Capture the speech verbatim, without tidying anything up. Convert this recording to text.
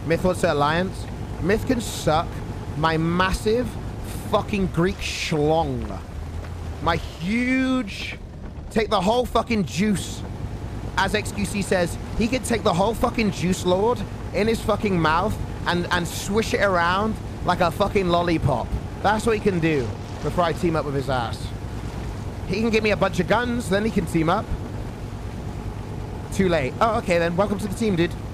Myth wants to alliance. Myth can suck my massive fucking Greek schlong. My huge... Take the whole fucking juice. As X Q C says, he could take the whole fucking juice lord in his fucking mouth and, and swish it around like a fucking lollipop. That's what he can do before I team up with his ass. He can give me a bunch of guns, then he can team up. Too late. Oh, okay then. Welcome to the team, dude.